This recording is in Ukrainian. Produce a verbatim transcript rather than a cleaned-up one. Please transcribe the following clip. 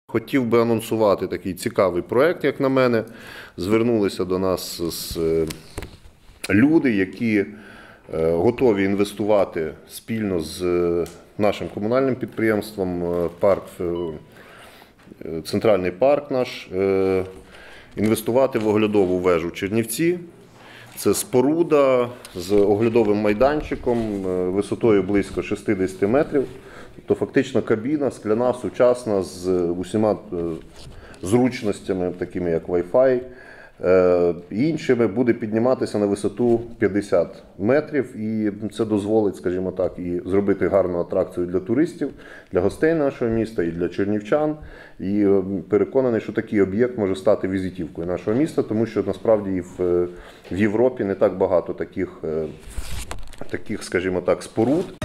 Хотів би анонсувати такий цікавий проєкт, як на мене. Звернулися до нас з люди, які готові інвестувати спільно з нашим комунальним підприємством парк, центральний парк наш, інвестувати в оглядову вежу Чернівці. Це споруда з оглядовим майданчиком висотою близько шістдесят метрів. Тобто фактично кабіна скляна, сучасна, з усіма зручностями, такими як Wi-Fi. Іншими буде підніматися на висоту п'ятдесят метрів, і це дозволить, скажімо так, і зробити гарну атракцію для туристів, для гостей нашого міста і для чернівчан. І переконаний, що такий об'єкт може стати візитівкою нашого міста, тому що насправді і в, в Європі не так багато таких, таких, скажімо так, споруд.